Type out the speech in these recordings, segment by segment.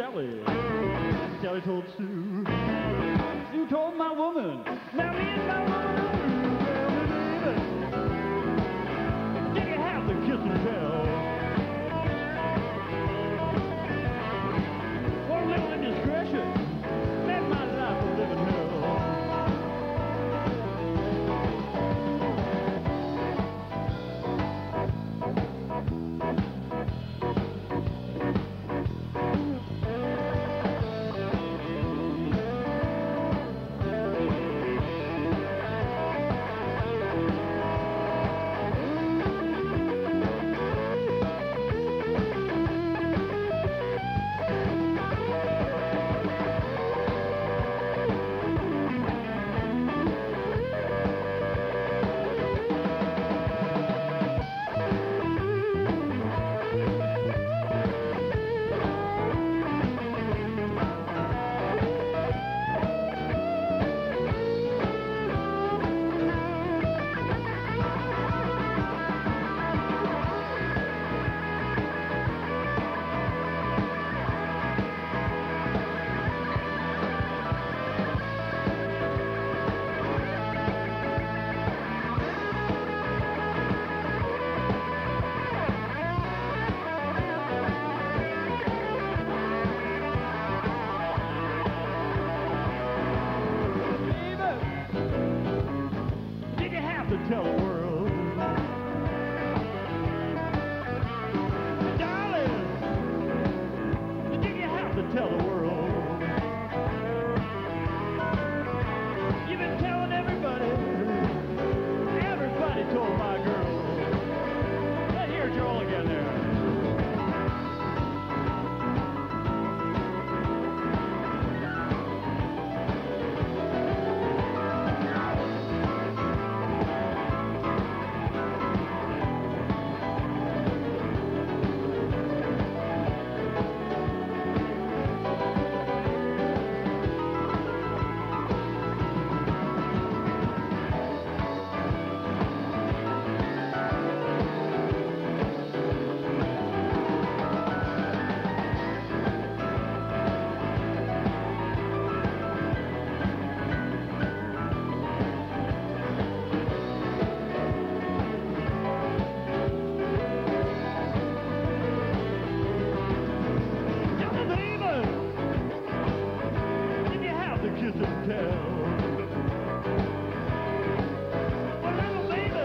Sally. Sally told Sue. Sue told my woman. Now me and my woman. Well, baby, did you have the kiss and tell? One little indiscretion made my life a living hell. Tell the world, darling, did you have to tell the world? You've been telling everybody, everybody told my girl. Let's hear Joel again there. Kiss and tell. Well, little baby,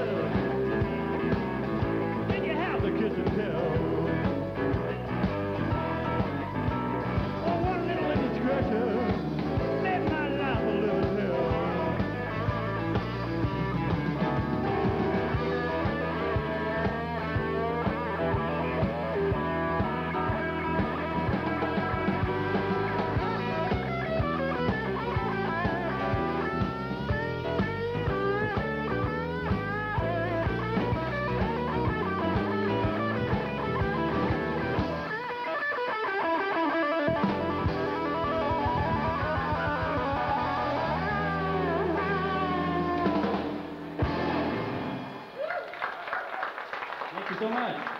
did you have the kiss and tell? Oh, one little indiscretion made my life a living hell. Thank you so much.